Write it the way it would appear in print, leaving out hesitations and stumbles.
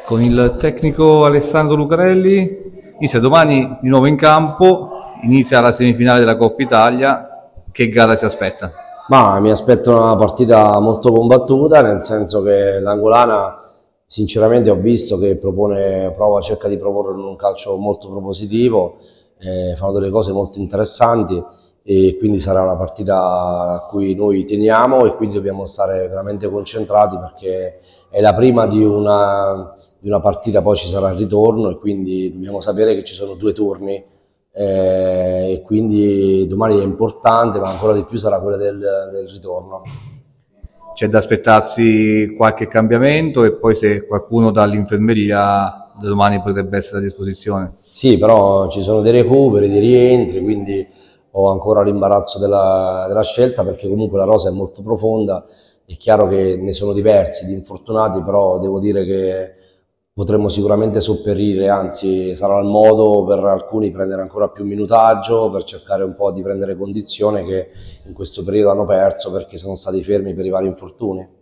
con il tecnico Alessandro Lucarelli. Inizia domani di nuovo in campo, inizia la semifinale della Coppa Italia. Che gara si aspetta? Ma mi aspetto una partita molto combattuta, nel senso che l'Angolana sinceramente ho visto che cerca di proporre un calcio molto propositivo, fanno delle cose molto interessanti e quindi sarà una partita a cui noi teniamo e quindi dobbiamo stare veramente concentrati perché è la prima di una partita, poi ci sarà il ritorno e quindi dobbiamo sapere che ci sono 2 turni e quindi domani è importante, ma ancora di più sarà quella del ritorno. C'è da aspettarsi qualche cambiamento e poi se qualcuno dall'infermeria da domani potrebbe essere a disposizione. Sì, però ci sono dei recuperi, dei rientri, quindi ho ancora l'imbarazzo della scelta perché comunque la rosa è molto profonda. È chiaro che ne sono diversi di infortunati, però devo dire che potremmo sicuramente sopperire, anzi sarà il modo per alcuni prendere ancora più minutaggio, per cercare un po' di prendere condizione che in questo periodo hanno perso perché sono stati fermi per i vari infortuni.